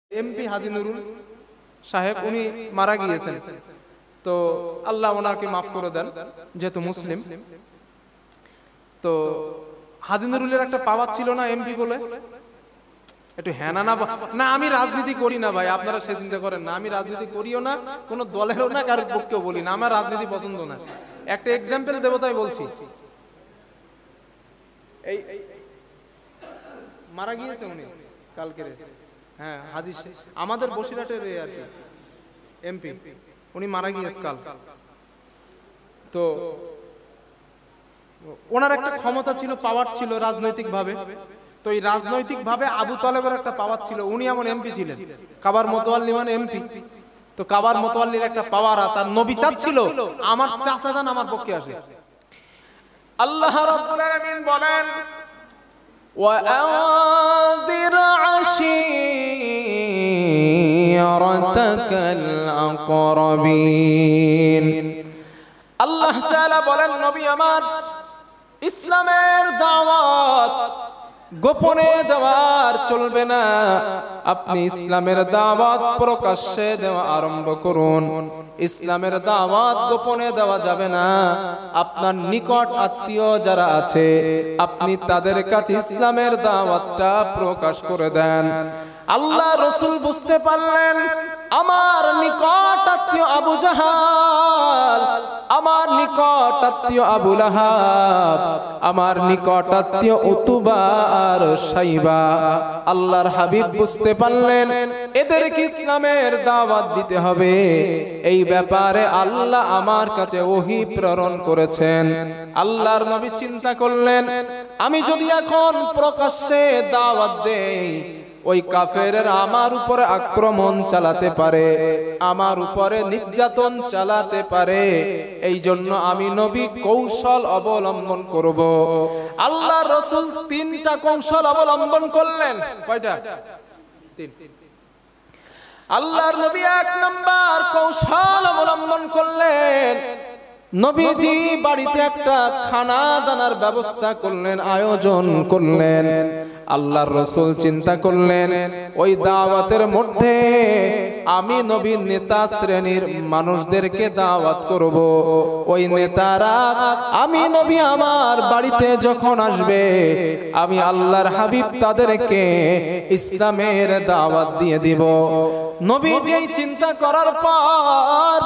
MP হাজী নুরুল সাহেব উনি মারা গিয়েছেন, তো আল্লাহ ওনাকে মাফ করে দেন যেহেতু মুসলিম। তো হাজী নুরুলের একটা পাওয়ার ছিল না এমপি বলে, একটু হ্যানা না না আমি রাজনীতি করি না ভাই, আপনারা সে চিন্তা করেন না, আমি রাজনীতি করিও না, কোনো দলেরও না, কারোর পক্ষেও বলি না, আমার রাজনীতি পছন্দ না। একটা এক্সাম্পল দেবো তাই বলছি। এই মারা গিয়েছে উনি কালকে, হ্যাঁ হাজী আমাদের বসিরহাটের আর কি এমপি, উনি মারা গিয়েছে কাল। তো ওনার একটা ক্ষমতা ছিল, পাওয়ার ছিল রাজনৈতিক ভাবে। তো এই রাজনৈতিক ভাবে আবু তালেবের একটা পাওয়ার ছিল, উনি এমন এমপি ছিলেন, কাবার মোতোয়াল্লি মানে এমপি। তো কাবার মোতোয়াল্লির একটা পাওয়ার আছে, আর নবী চাচ্ছিল আমার চাচা যান আমার পক্ষে আসে। আল্লাহ রাব্বুল আলামিন বলেন وأنذر عشيرتك الأقربين। আল্লাহ তাআলা বলেন নবী আমার ইসলামের দাওয়াত গোপনে দেওয়ার চলবে না, আপনি ইসলামের দাওয়াত প্রকাশ্যে দেওয়া আরম্ভ করুন। ইসলামের দাওয়াত গোপনে দেওয়া যাবে না, আপনার নিকট আত্মীয় যারা আছে আপনি তাদের কাছে ইসলামের দাওয়াতটা প্রকাশ করে দেন। আল্লাহ রাসূল বুঝতে পারলেন আমার নিকট আত্মীয় আবু জাহাল, আমার নিকট আত্মীয় আবু লাহাব, আমার নিকট আত্মীয় উতবা আর শাইবা। আল্লাহর হাবিব বুঝতে পারলেন এদেরকে ইসলামের দাওয়াত দিতে হবে, এই ব্যাপারে আল্লাহ আমার কাছে ওহী প্রেরণ করেছেন। আল্লাহর নবী চিন্তা করলেন আমি যদি এখন প্রকাশ্যে দাওয়াত দেই ওই কাফেররা আমার উপরে আক্রমণ চালাতে পারে, আমার উপরে নির্যাতন চালাতে পারে, এই জন্য আমি নবী কৌশল অবলম্বন করব। আল্লাহ রাসূল তিনটা কৌশল অবলম্বন করলেন। কয়টা? তিন। আল্লাহর নবী এক নাম্বার কৌশল অবলম্বন করলেন, নবীজি বাড়িতে একটা খানা দানার ব্যবস্থা করলেন, আয়োজন করলেন। আল্লাহর রাসূল চিন্তা করলেন ওই দাওয়াতের মধ্যে আমি নবী নেতা শ্রেণীর মানুষদেরকে দাওয়াত করব। ওই নেতারা আমি নবী আমার বাড়িতে যখন আসবে আমি আল্লাহর হাবিব তাদেরকে ইসলামের দাওয়াত দিয়ে দিব। নবীজি চিন্তা করার পর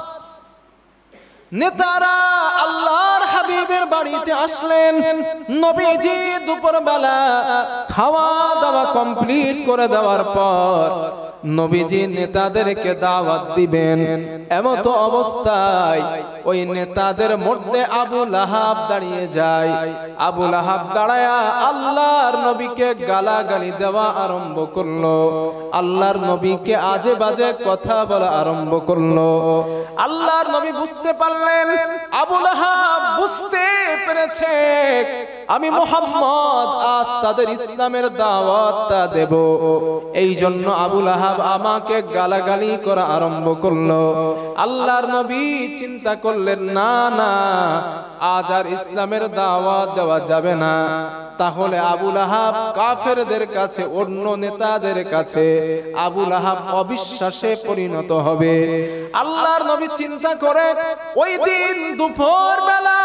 নেতারা আল্লাহর হাবিবের বাড়িতে আসলেন। নবীজি দুপুরবেলা খাওয়া দাওয়া কমপ্লিট করে দেওয়ার পর নবীজি নেতাদেরকে দাওয়াত দিবেন। এমতো অবস্থায় ওই নেতাদের মধ্যে আবু লাহাব দাঁড়িয়ে যায়। আবু লাহাব দাঁড়ায়া আল্লাহর নবীকে গালাগালি দেওয়া আরম্ভ করলো, আল্লাহর নবীকে আজে বাজে কথা বলা আরম্ভ করলো। আল্লাহর নবী বুঝতে পারলেন, আবু লাহাব বুঝতে পেরেছে আমি মুহাম্মদ আজ তাদের ইসলামের দাওয়াতটা দেব, এই জন্য আবু লাহাব আমাকে গালাগালি করা আরম্ভ করলো। আল্লাহর নবী চিন্তা করলেন না না আজ আর ইসলামের দাওয়াত দেওয়া যাবে না, তাহলে আবু লাহাব কাফেরদের কাছে, অন্য নেতাদের কাছে আবু লাহাব অবিশ্বাসে পরিণত হবে। আল্লাহর নবী চিন্তা করে ওই দিন দুপুর বেলা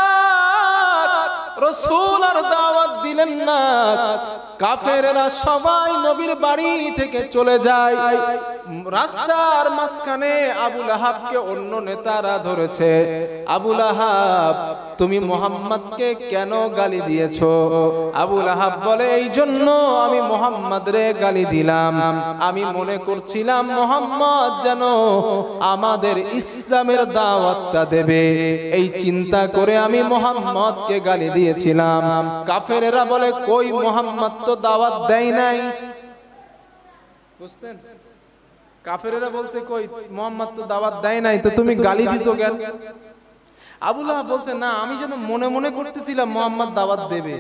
রাসূল আর দাওয়াত দিলেন না, কাফেররা সবাই নবীর বাড়ি থেকে চলে যায়। রাস্তার মাঝখানে আবু লাহাবকে অন্য নেতারা ধরেছে, আবু লাহাব তুমি মুহাম্মদকে কেন গালি দিয়েছো? আবু লাহাব বলে এই জন্য আমি মুহাম্মদরে গালি দিলাম, আমি মনে করছিলাম মুহাম্মদ যেন আমাদের ইসলামের দাওয়াতটা দেবে, এই চিন্তা করে আমি মুহাম্মদকে গালি দিয়েছিলাম। কাফেরেরা বলে কই মুহাম্মদ তো দাওয়াত দেয় নাই। বুঝছেন? কাফেরেরা বলছে কই মুহাম্মদ তো দাওয়াত দেয় নাই, তো তুমি গালি দিছো কেন? আবু লাহাব বলছে না আমি যেন মনে মনে করতেছিলাম মুহাম্মদ দাওয়াত দেবে,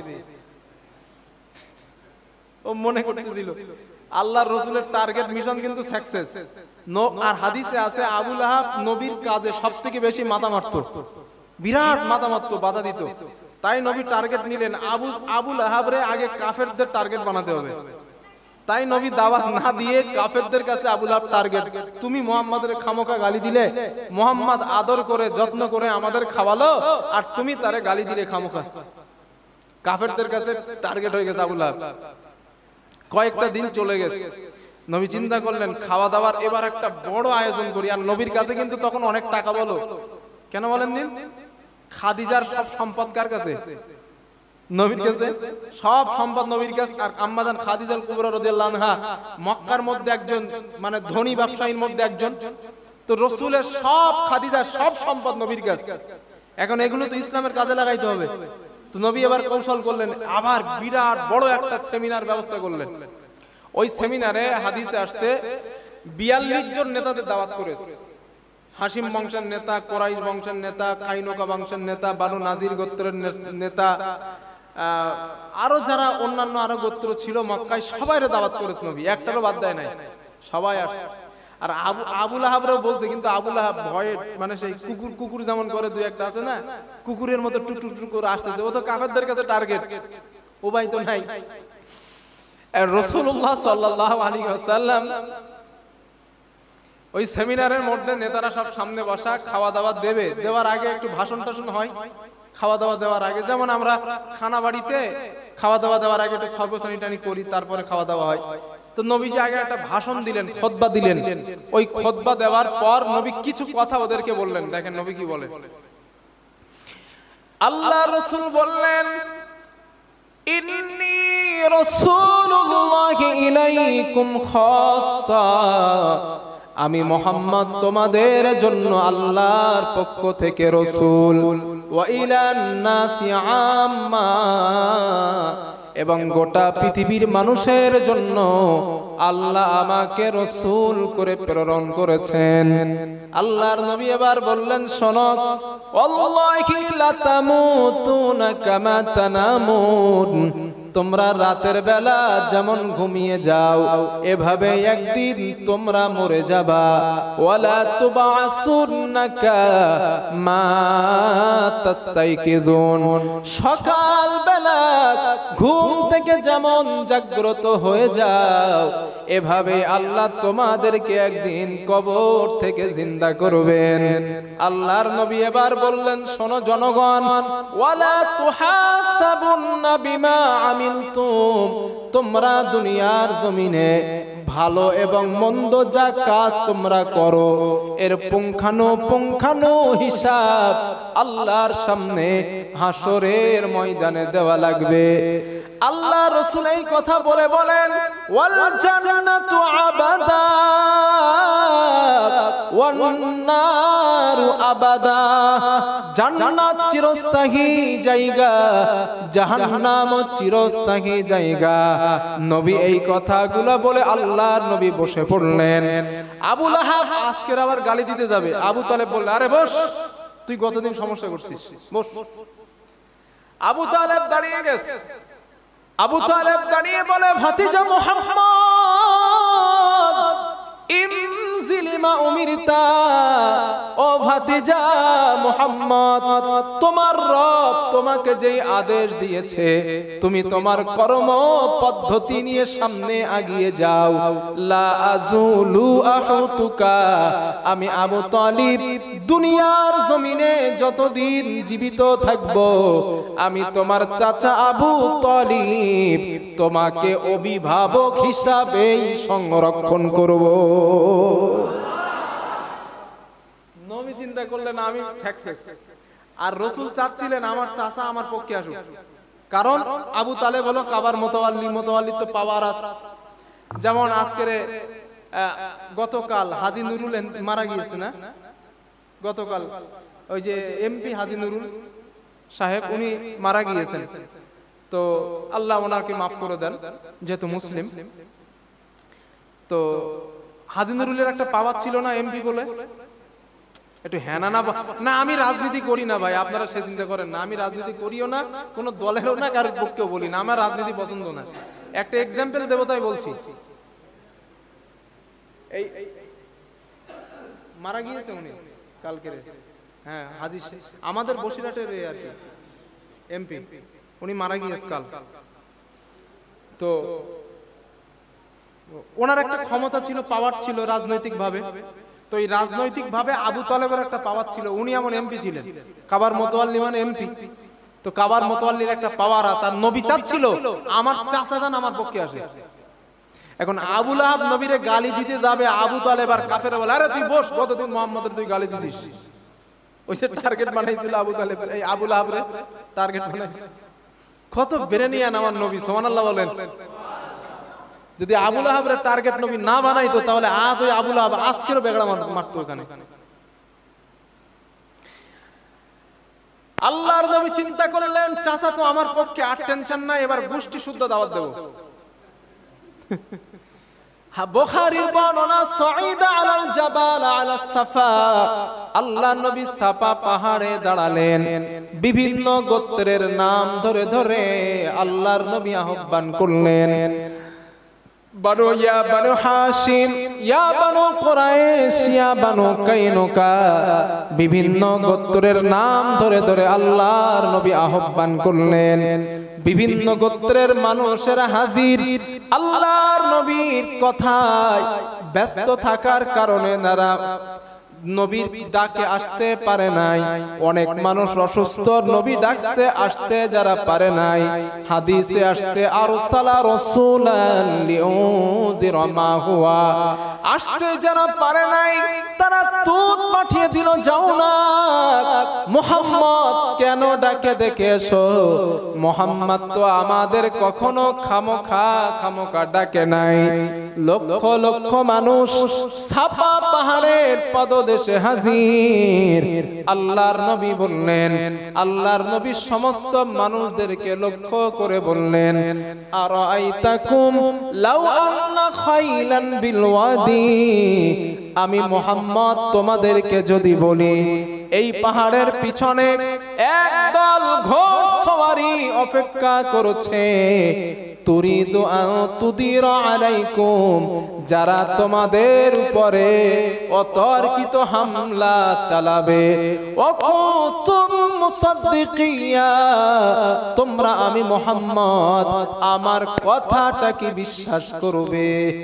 ও মনে করতেছিল। আল্লাহর রাসূলের টার্গেট মিশন কিন্তু সাকসেস। আর হাদিসে আছে আবু লাহাব নবীর কাজে সবথেকে বেশি মাথা মারতো, বিরাট মাথা মারতো, বাধা দিত। তাই নবী টার্গেট নিলেন আবু লাহাবরে আগে কাফেরদের টার্গেট বানাতে হবে। তাই নবী দাওয়াত না দিয়ে কাফেরদের কাছে আবু লাহাব টার্গেট, তুমি মুহাম্মাদের খামোকা গালি দিলে, মুহাম্মদ আদর করে যত্ন করে আমাদের খাওয়ালো, আর তুমি তারে গালি দিলে খামোকা। কাফেরদের কাছে টার্গেট হয়ে গেছে আবু লাহাব। কয়েকটা দিন চলে গেছে, নবী চিন্তা করলেন খাওয়া দাওয়ার এবার একটা বড় আয়োজন করি। আর নবীর কাছে কিন্তু তখন অনেক টাকা, বলো কেন বলেন দিন? খাদিজার সব সম্পদ কার কাছে? নবীর কাছে। সব সম্পদ নবীর কাছে। আর আম্মাজান খাদিজাল কুবরা রাদিয়াল্লাহু আনহা মক্কার মধ্যে একজন মানে ধনী ব্যবসায়ীর মধ্যে একজন। তো রাসূলের সব খাদিজার সব সম্পদ নবীর কাছে। এখন এগুলো তো ইসলামের কাজে লাগাইতে হবে। তো নবী এবার কৌশল করলেন, আবার বিরাট বড় একটা সেমিনার ব্যবস্থা করলেন। ওই সেমিনারে হাদিসে আসছে 42 জন নেতাদের দাওয়াত করেছে। হাশিম বংশের নেতা, কোরাইশ বংশের নেতা, কাইনুকা বংশের নেতা, বানু নাজির গোত্রের নেতা, আরো যারা অন্যান্য আরো গোত্র ছিল মক্কায়, সবাইরে দাওয়াত করেছে নবী, একটারও বাদ দেয় নাই, সবাই আসছে। আর আবু লাহাবরাও বলছে, কিন্তু আবু লাহাব ভয়ে মানে সেই কুকুর যেমন করে দুই একটা আছে না, কুকুরের মতো টুক টুক টুক করে আসতেছে, ও তো কাফেরদের কাছে টার্গেট, উপায় তো নাই। রাসূলুল্লাহ সাল্লাল্লাহু আলাইহি ওয়াসাল্লাম ওই সেমিনারের মধ্যে নেতারা সব সামনে বসা, খাওয়া দাওয়া দেবে, দেওয়ার আগে একটু ভাষণ টাষণ হয়। খাওয়া দাওয়া দেওয়ার আগে যেমন আমরা খানা বাড়িতে খাওয়া দাওয়া দেওয়ার আগে একটু সর্বসানিটানি করি, তারপরে খাওয়া দাওয়া হয়। তো নবীজি আগে একটা ভাষণ দিলেন, খুতবা দিলেন। ওই খুতবা দেওয়ার পর নবী কিছু কথা ওদেরকে বললেন। দেখেন নবী কি বলে। আল্লাহ রাসূল বললেন, ইন্নী রাসূলুল্লাহি ইলাইকুম খাসসা, আমি মুহাম্মদ তোমাদের জন্য আল্লাহর পক্ষ থেকে রাসূল, ওয়া ইলান নাসি আম্মা, এবং গোটা পৃথিবীর মানুষের জন্য আল্লাহ আমাকে রাসূল করে প্রেরণ করেছেন। আল্লাহর নবী এবার বললেন, শোনো, ওয়াল্লাহি লা তামুতুনা কামা তানামুন, তোমরা রাতের বেলা যেমন ঘুমিয়ে যাও, এভাবে একদিন তোমরা মরে যাবা। ওয়ালা তুবাসুন্না কামা তাস্তাইকিজুন, সকাল বেলা ঘুম থেকে যেমন জাগ্রত হয়ে যাও, এভাবে আল্লাহ তোমাদেরকে একদিন কবর থেকে জিন্দা করবেন। আল্লাহর নবী এবার বললেন, শোনো জনগণ, ওয়ালা তুহাসাবুন্না বিমা আমিলতুম, তোমরা দুনিয়ার জমিনে ভালো এবং মন্দ যা কাজ তোমরা করো, এর পুঙ্খানু হিসাব আল্লাহর সামনে হাসরের ময়দানে দেওয়া লাগবে। আল্লাহ রাসূল এই কথা বলে বলেন, ওয়াল জান্নাতু আবাদা ওয়ান নারু আবাদা, জান্নাত চিরস্থায়ী জায়গা, জাহান্নাম চিরস্থায়ী জায়গা। নবী এই কথাগুলো বলে আল্লাহর নবী বসে পড়লেন। আবু লাহাব আজকের আবার গালি দিতে যাবে। আবু তালেব বললেন, আরে বস, তুই গতদিন সমস্যা করছিস, বস। আবু তালেব দাঁড়িয়ে গেছে। আবু তালেব দাঁড়িয়ে বলে, ভাতিজা মুহাম্মদ, ইনজিলি মা উমিরতা, ও ভাতিজা মুহাম্মদ, তোমার রব তোমাকে যেই আদেশ দিয়েছে, তুমি তোমার কর্ম পদ্ধতি নিয়ে সামনে এগিয়ে যাও। লা আযুলু আহুতুকা, আমি আবু তালিব দুনিয়ার জমিনে যতদিন জীবিত থাকব, আমি তোমার চাচা আবু তালিব তোমাকে অভিভাবক হিসাবেই সংরক্ষণ করব। নবী চিন্তা করলেন আমি সাকসেস, আর রাসূল চাচ্ছিলেন আমার চাচা আমার পক্ষে আসুক, কারণ আবু তালেব হলো কাবার মোতাওয়াল্লি তো পাওয়ার আছে। যেমন আজকের গতকাল হাজী নুরুল মারা গিয়েছে না, গতকাল ওই যে এমপি হাজী নুরুল সাহেব, উনি মারা গিয়েছেন। তো আল্লাহ ওনাকে মাফ করে দেন, যেহেতু মুসলিম। তো হাজী নুরুলের একটা পাওয়ার ছিল না এমপি বলে, একটু হ্যানা না না, আমি রাজনীতি করি না ভাই, আপনারা সে চিন্তা করেন না, আমি রাজনীতি করিও না, কোনো দলেরও না, কারোর পক্ষেও বলি না, আমার রাজনীতি পছন্দ না। একটা এক্সাম্পল দেবো তাই বলছি। এই মারা গিয়েছে উনি কালকে, হ্যাঁ হাজী আমাদের বসিরহাটের আর কি এমপি, উনি মারা গিয়েছে কাল। তো ওনার একটা ক্ষমতা ছিল, পাওয়ার ছিল রাজনৈতিক ভাবে। তো এই রাজনৈতিক ভাবে আবু তালেবের একটা পাওয়ার ছিল, উনি এমন এমপি ছিলেন, কাবার মোতওয়াল্লি মানে এমপি। তো কাবার মোতওয়াল্লির একটা পাওয়ার আছে, আর নবী চাচ্ছিল আমার চাচা যান আমার পক্ষে আসে। এখন আবু লাহাব নবীরে গালি দিতে যাবে, আবু তালেব আর কাফেররা বলে আরে তুই বস, কতদিন মুহাম্মদের তুই গালি দিছিস। ওই যে টার্গেট বানাইছিল আবু তালেব, এই আবু লাহাবরে টার্গেট বানাইছে। কত ব্রেনিয়ান আমার নবী, সুবহানাল্লাহ বলেন। যদি আবু লাহাবরে টার্গেট নবী না বানাইতো তাহলে আজ ওই আবু লাহাব আজকেরও বেগড়া মারতো ওখানে। আল্লাহর নবী চিন্তা করলেন চাচা তো আমার পক্ষে, আর টেনশন নাই, এবার গোষ্ঠী শুদ্ধ দাওয়াত দেব। বুখারীর বর্ণনা সাঈদা আলাল জাবাল আলাস সাফা, আল্লাহর নবী সাফা পাহাড়ে দাঁড়ালেন, বিভিন্ন গোত্রের নাম ধরে ধরে আল্লাহর নবী আহ্বান করলেন। বানু ইয়া বানু হাশিম, ইয়া বানু কুরাইশ, ইয়া বানু কাইনুকা, বিভিন্ন গোত্রের নাম ধরে ধরে আল্লাহর নবী আহ্বান করলেন। বিভিন্ন গোত্রের মানুষেরা হাজির। আল্লাহর নবীর কথায় ব্যস্ত থাকার কারণে তারা নবীর ডাকে আসতে পারে নাই। অনেক মানুষ অসুস্থ, নবী ডাকছে আসতে যারা পারে নাই। হাদিসে আসছে আরসালা রাসূলান লিউযিরা মা হুয়া, আসতে যারা পারে নাই তারা দূত পাঠিয়ে দিল, যাও না মুহাম্মদ কেন ডাকে দেখে এসো। মুহাম্মদ তো আমাদের কখনো খামোখা ডাকে নাই। লক্ষ লক্ষ মানুষ সাফা পাহাড়ের পদদেশে হাজির। আল্লাহর নবী বললেন, আল্লাহর নবী সমস্ত মানুষদেরকে লক্ষ্য করে বললেন, আরাআইতাকুম লাউ আন্না খাইলান বিল ওয়াদি, আমি মুহাম্মদ তোমাদেরকে যদি বলি এই পাহাড়ের পিছনে একদল ঘোড়সওয়ারি অপেক্ষা করছে, তুরিদু আন তুদিরা আলাইকুম, যারা তোমাদের উপরে অতর্কিত হামলা চালাবে, ওয়াকুতুম মুসাদ্দিকিয়া, তোমরা আমি মুহাম্মদ আমার কথাটা কি বিশ্বাস করবে?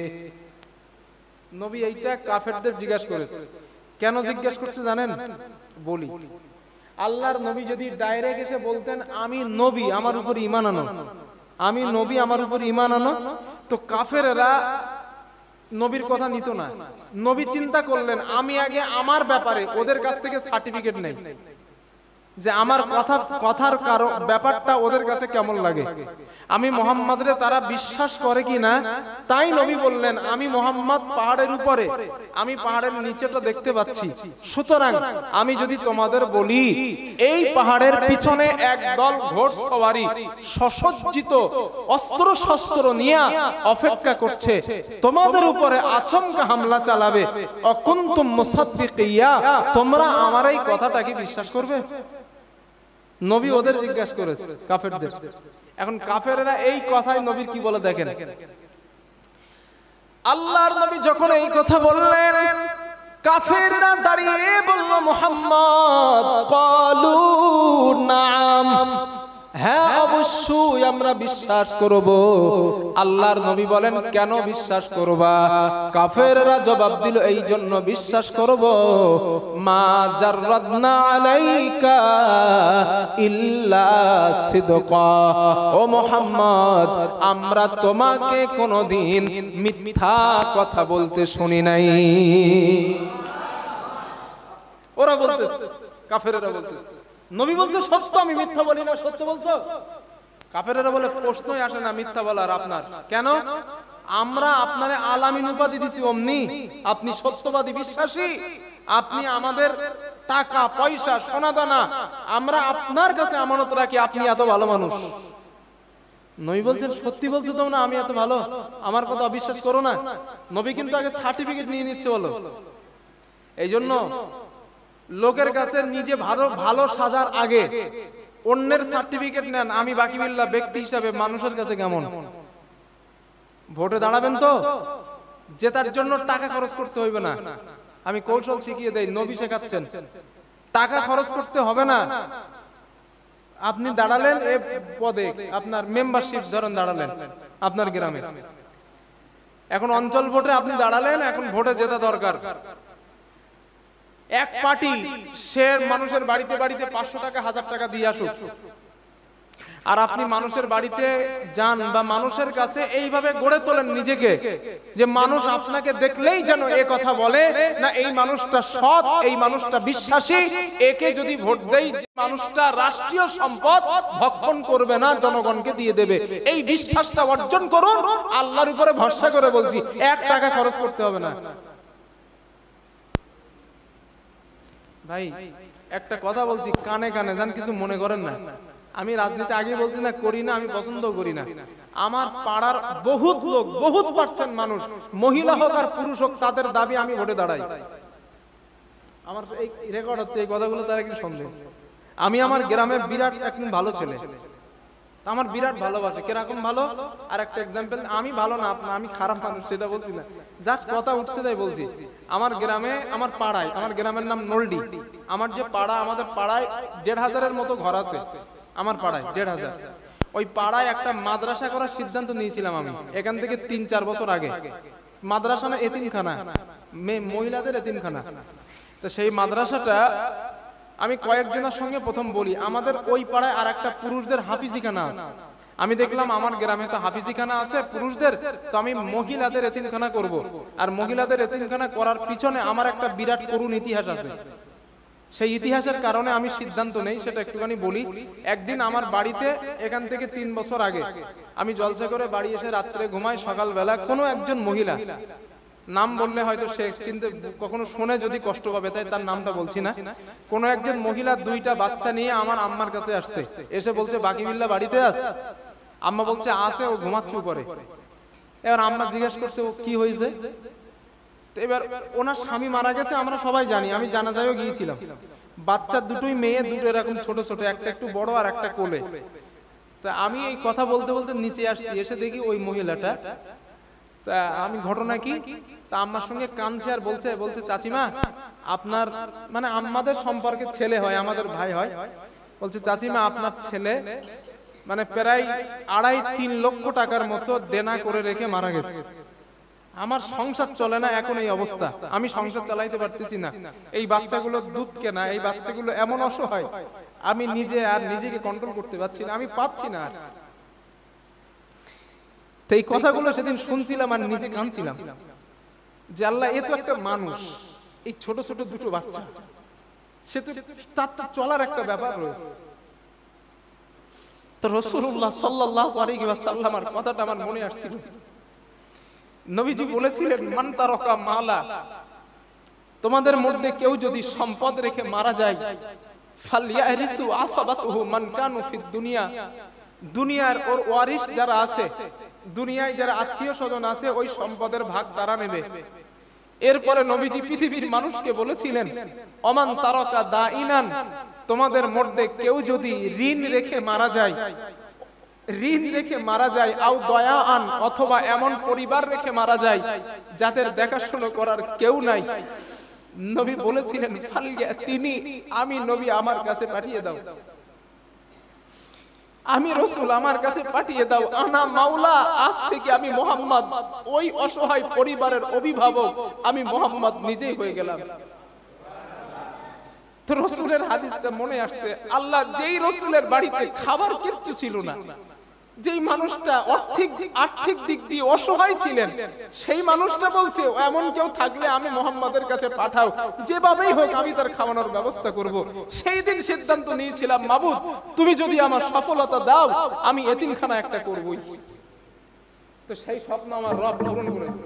নবী এইটা কাফেরদের জিজ্ঞাসা করেছে। কেন জিজ্ঞাসা করছে জানেন? বলি, আল্লাহর নবী যদি ডাইরেক্ট এসে বলতেন আমি নবী আমার উপর ঈমান আনো, আমি নবী আমার উপর ঈমান আনো, তো কাফেররা নবীর কথা নিত না। নবী চিন্তা করলেন আমি আগে আমার ব্যাপারে ওদের কাছ থেকে সার্টিফিকেট নেই, যে আমার কথার ব্যাপারটা ওদের কাছে কেমন লাগে, আমি মুহাম্মাদরে তারা বিশ্বাস করে কিনা। তাই নবী বললেন আমি মুহাম্মদ পাহাড়ের উপরে, আমি পাহাড়ের নিচেটা দেখতে পাচ্ছি, সুতরাং আমি যদি তোমাদের বলি এই পাহাড়ের পিছনে একদল ঘোড়সওয়ারি সসজ্জিত অস্ত্র শস্ত্র নিয়ে অপেক্ষা করছে, তোমাদের উপরে আচমকা হামলা চালাবে, অকুনতুম মুসাদ্দিকিয়া, তোমরা আমার এই কথাটা কি বিশ্বাস করবে? নবী ওদের জিজ্ঞাসা করেছে কাফেরদের। এখন কাফেররা এই কথাই নবীর কি বলে দেখেন। আল্লাহর নবী যখন এই কথা বললেন, কাফেররা দাঁড়িয়ে বলল মুহাম্মদ, ক্বালু নাম, হ্যাঁ অবশ্যই আমরা বিশ্বাস করব। আল্লাহর নবী বলেন কেন বিশ্বাস করবা? কাফেররা জবাব দিল এই জন্য বিশ্বাস করব, মা জাররাদনা আলাইকা ইল্লা সিদকা, ও মুহাম্মদ আমরা তোমাকে কোনদিন মিথ্যা কথা বলতে শুনি নাই। ওরা বলতেছে, কাফেররা বলতেছে, নবী বলছে সত্য, আমি মিথ্যা বলি না, সত্য বলছো? কাফেররা বলে প্রশ্নই আসে না মিথ্যা বলার আপনার, কেন? আমরা আপনারে আলামিন উপাধি দিছি, অমনি আপনি সত্যবাদী বিশ্বাসী, আপনি আমাদের টাকা পয়সা সোনাদানা আমরা আপনার কাছে আমানত রাখি, আপনি এত ভালো মানুষ। নবী বলছেন সত্যি বলছো তো না, আমি এত ভালো, আমার কথা অবিশ্বাস করো না। নবী কিন্তু আগে সার্টিফিকেট নিয়ে নিচ্ছে বলো। এই জন্য লোকের কাছে নিজে ভালো ভালো সাজার আগে অন্যের সার্টিফিকেট নেন। আমি বাকি বিল্লাহ ব্যক্তি হিসাবে মানুষের কাছে কেমন? ভোটে দাঁড়াবেন তো জেতার জন্য টাকা খরচ করতে হইবে না, আমি কৌশল শিখিয়ে দেই, নবী শেখাচ্ছেন। টাকা খরচ করতে হবে না, আপনি দাঁড়ালেন এই পদে, আপনার মেম্বারশিপ ধরেন দাঁড়ালেন আপনার গ্রামে, এখন অঞ্চল ভোটে আপনি দাঁড়ালেন, এখন ভোটে জেতা দরকার। এক পার্টি সে মানুষের বাড়িতে বাড়িতে 500 টাকা 1000 টাকা দিয়ে আসুক, আর আপনি মানুষের বাড়িতে যান বা মানুষের কাছে এইভাবে গড়ে তোলেন নিজেকে যে মানুষ আপনাকে দেখলেই যেন এই কথা বলে, না এই মানুষটা সৎ, এই মানুষটা বিশ্বাসী, একে যদি ভোট দেই মানুষটা রাষ্ট্রীয় সম্পদ ভক্ষণ করবে না, জনগণকে দিয়ে দেবে। এই বিশ্বাসটা অর্জন করুন, আল্লাহর উপরে ভরসা করে বলছি, 1 টাকা খরচ করতে হবে না। ভাই একটা কথা বলছি, কানে কানে যান, কিছু মনে করেন না। আমি রাজনীতি আগে বলছি না, করি না, আমি পছন্দও করি না। আমার পাড়ার বহুত লোক, বহুত পার্সেন্ট মানুষ, মহিলা হোক আর পুরুষ হোক, তাদের দাবি আমি ভোটে দাঁড়াই। আমার এই রেকর্ড হচ্ছে, এই কথাগুলো তারা কি সন্দেহ। আমি আমার গ্রামে বিরাট একজন ভালো ছেলে, আমার বিরাট ভালোবাসে। কিরকম ভালো? আর একটা এক্সাম্পল, আমি ভালো না, আমি খারাপ মানুষ সেটা বলছি না, জাস্ট কথা উঠছে তাই বলছি। আমার গ্রামে, আমার পাড়ায়, আমার গ্রামের নাম নলডি, আমার যে পাড়া, আমাদের পাড়ায় 1500-এর মতো ঘর আছে। আমার পাড়ায় 1500। ওই পাড়ায় একটা মাদ্রাসা করার সিদ্ধান্ত নিয়েছিলাম আমি এখান থেকে 3-4 বছর আগে। মাদ্রাসা না, এতিমখানা, মহিলাদের এতিমখানা। তো সেই মাদ্রাসাটা আমি কয়েকজনের সঙ্গে প্রথম বলি, আমাদের ওই পাড়ায় আর একটা পুরুষদের হাফিজিখানা আছে। আমি দেখলাম আমার গ্রামে তো হাফিজিখানা আছে পুরুষদের, তো আমি মহিলাদের এতিমখানা করব। আর মহিলাদের এতিমখানা করার পিছনে আমার একটা বিরাট করুণ ইতিহাস আছে। সেই ইতিহাসের কারণে আমি সিদ্ধান্ত নেই, সেটা একটুখানি বলি। একদিন আমার বাড়িতে, এখান থেকে 3 বছর আগে, আমি জলসা করে বাড়ি এসে রাত্রে ঘুমাই, সকালবেলা কোনো একজন মহিলা, নাম বললে হয়তো সে চিনতে, কখনো শুনে যদি কষ্ট পাবে, তাই তার নামটা বলছি না, কোনো একজন মহিলা 2টা বাচ্চা নিয়ে আমার আম্মার কাছে আসছে। এসে বলছে, বাকি বিল্লা বাড়িতে আস? আম্মা বলছে আছে, ও ঘুমাচ্ছে উপরে। এবার আম্মা জিজ্ঞেস করছে, ও কি হয়েছে? এবার ওনার স্বামী মারা গেছে, আমরা সবাই জানি, আমি জানাজায়ও গিয়েছিলাম। বাচ্চা দুটোই মেয়ে, দুটো এরকম ছোট ছোট, একটা একটু বড় আর একটা কোলে। তা আমি এই কথা বলতে বলতে নিচে আসছি, এসে দেখি ওই মহিলাটা। তা আমি, ঘটনা কি? তা আম্মার সঙ্গে কাঁদছে আর বলছে চাচিমা, আপনার মানে আমাদের সম্পর্কে ছেলে হয়, আমাদের ভাই হয়, বলছে চাচিমা আপনার ছেলে মানে প্রায় 2.5-3 লক্ষ টাকার মতো দেনা করে রেখে মারা গেছে। আমার সংসার চলে না এখন এই অবস্থা, আমি সংসার চালাইতে পারতেছি না। এই বাচ্চাগুলো দুধ কেনা, এই বাচ্চাগুলো এমন অসহায়, আমি নিজে আর নিজেকে কন্ট্রোল করতে পারছি না, আমি পাচ্ছি না। তো এই কথাগুলো সেদিন শুনছিলাম আর নিজে কাঁদছিলাম যে আল্লাহ, এ তো একটা মানুষ, এই ছোট ছোট দুটো বাচ্চা, সে তো, তার তো চলার একটা ব্যাপার রয়েছে। তো রাসূলুল্লাহ সাল্লাল্লাহু আলাইহি ওয়াসাল্লামের কথাটা আমার মনে আসছিল। নবীজি বলেছিলেন, মান তারাকা মালা, তোমাদের মধ্যে কেউ যদি সম্পদ রেখে মারা যায়, ফালইয়ারিসু আসাবাতুহু মান কানু ফিদ দুনিয়া, দুনিয়ার ওর ওয়ারিস যারা আছে, দুনিয়ায় যারা আত্মীয় স্বজন আছে, ওই সম্পদের ভাগ তারা নেবে। এরপরে নবীজি পৃথিবীর মানুষকে বলেছিলেন, অমান তারাকা দাইনান, তোমাদের মধ্যে কেউ যদি ঋণ রেখে মারা যায়, ঋণ রেখে মারা যায়, আও দয়া আন, অথবা এমন পরিবার রেখে মারা যায় যাদের দেখাশোনা করার কেউ নাই, নবী বলেছিলেন ফালইয়া তিনি, আমি নবী আমার কাছে পাঠিয়ে দাও, আমি রাসূল আমার কাছে পাঠিয়ে দাও, আনা মাওলা, আজ থেকে আমি মুহাম্মদ ওই অসহায় পরিবারের অভিভাবক, আমি মুহাম্মদ নিজেই হয়ে গেলাম। তো রাসূলের হাদিসটা মনে আসছে, আল্লাহ যেই রাসূলের বাড়িতে খাবার কিচ্ছু ছিল না, যেই মানুষটা আর্থিক দিক দিয়ে অসহায় ছিলেন, সেই মানুষটা বলছে এমন কেউ থাকলে আমি মুহাম্মাদের কাছে পাঠাও, যেভাবেই হোক আমি তার খাওয়ানোর ব্যবস্থা করব। সেই দিন সিদ্ধান্ত নিয়েছিলাম, মাবুদ তুমি যদি আমার সফলতা দাও, আমি এতিমখানা একটা করবই। তো সেই স্বপ্ন আমার রব পূরণ করেছে।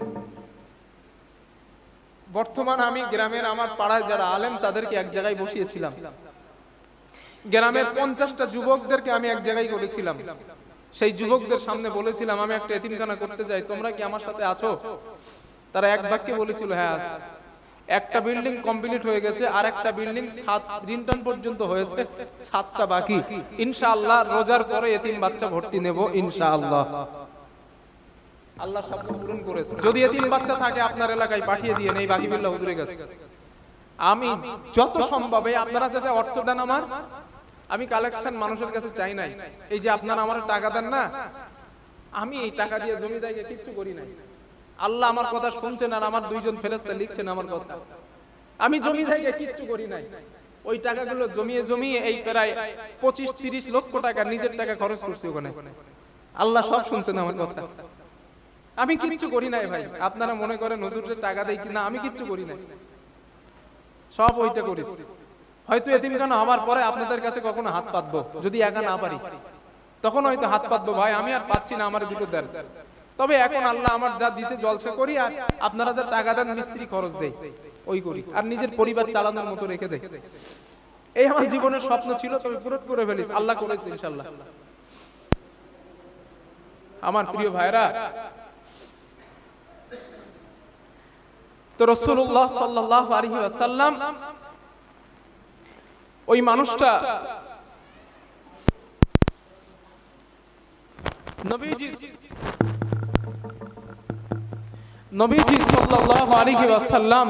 বর্তমান আমি গ্রামের, আমার পাড়ায় যারা আলেম, তাদেরকে এক জায়গায় বসিয়েছিলাম। গ্রামের 50টা যুবকদেরকে আমি এক জায়গায় করেছিলাম। সেই যুবকদের সামনে বলেছিলাম, আমি একটা এতিমখানা করতে চাই, তোমরা কি আমার সাথে আছো? তারা এক বাক্যে বলেছিল, হ্যাঁ আছি। একটা বিল্ডিং কমপ্লিট হয়ে গেছে, আর একটা বিল্ডিং রিন্টার্ন পর্যন্ত হয়েছে, 7টা বাকি। ইনশাআল্লাহ রোজার পরে এতিম বাচ্চা ভর্তি নেব ইনশাআল্লাহ। আল্লাহ স্বপ্ন পূরণ করেছে। যদি এতিম বাচ্চা থাকে আপনার এলাকায় পাঠিয়ে দিয়ে নেই, বাকি বিল্লাহ হুজুরের কাছে। আমি যত সম্ভব আপনারা যাতে অর্থ দেন, আমার, আমি কালেকশন মানুষের কাছে চাই নাই। এই যে আপনারা আমার টাকা দেন না, আমি এই টাকা দিয়ে জমি জায়গা কিচ্ছু করি নাই। আল্লাহ আমার কথা শুনছেন আর আমার দুইজন ফেরেশতা লিখছেন আমার কথা। আমি জমি জায়গায় কিচ্ছু করি নাই, ওই টাকাগুলো জমিয়ে জমিয়ে এই প্রায় 25-30 লক্ষ টাকা নিজের টাকা খরচ করছি ওখানে। আল্লাহ সব শুনছেন আমার কথা। আমি কিচ্ছু করি নাই ভাই। আপনারা মনে করেন হুজুরের টাকা দেই কিনা, আমি কিচ্ছু করি নাই, সব ওইটা করিস। হয়তো এতিমখানা হওয়ার পরে আপনাদের কাছে কখনো হাত পাতবো, যদি একা না পারি তখন হয়তো হাত পাতবো, ভাই আমি আর পাচ্ছি না, আমার দুটো দেন। তবে এখন আল্লাহ আমার যা দিছে জলসা করি, আর আপনারা যা টাকা দেন মিস্ত্রি খরচ দেই ওই করি, আর নিজের পরিবার চালানোর মতো রেখে দেয়। এই আমার জীবনের স্বপ্ন ছিল, তবে পূরণ করে ফেলিস, আল্লাহ করেছে ইনশাআল্লাহ। আমার প্রিয় ভাইরা, তো রাসূলুল্লাহ সাল্লাল্লাহু আলাইহি ওয়াসাল্লাম ওই মানুষটা নবীজি সাল্লাল্লাহু আলাইহি ওয়াসাল্লাম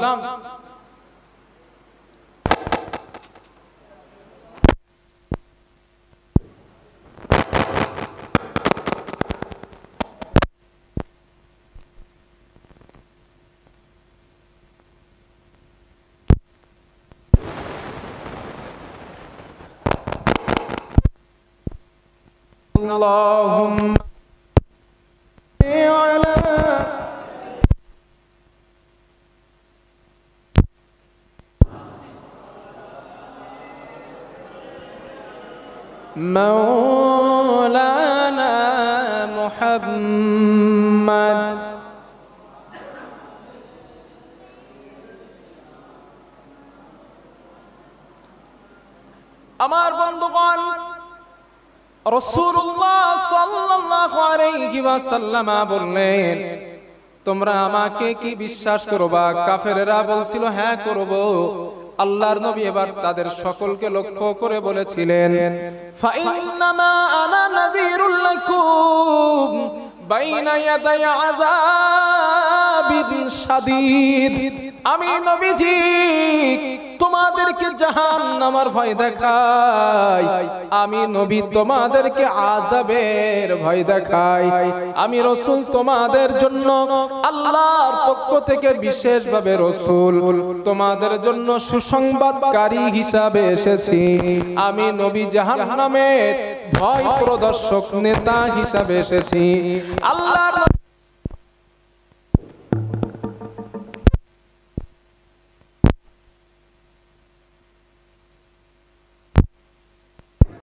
اللهم على مولانا محمد আমার বন্ধুগণ, রাসূলুল্লাহ সাল্লাল্লাহু আলাইহি ওয়াসাল্লাম বললেন, তোমরা আমাকে কি বিশ্বাস করবা? কাফেররা বলছিল হ্যাঁ করব। আল্লাহর নবী এবার তাদের সকলকে লক্ষ্য করে বলেছিলেন, ফাইন্নামা আনা নাযীরুল লাকুম বাইনা ইয়াদাই আযাবিন শাদীদ। আমি নবীজি তোমাদেরকে জাহান্নামের ভয় দেখাই, আমি নবী তোমাদেরকে আযাবের ভয় দেখাই। আমি রাসূল তোমাদের জন্য আল্লাহর পক্ষ থেকে বিশেষভাবে রাসূল, তোমাদের জন্য সুসংবাদকারী হিসাবে এসেছি। আমি নবী জাহান্নামের ভয় প্রদর্শক নেতা হিসাবে এসেছি। আল্লাহর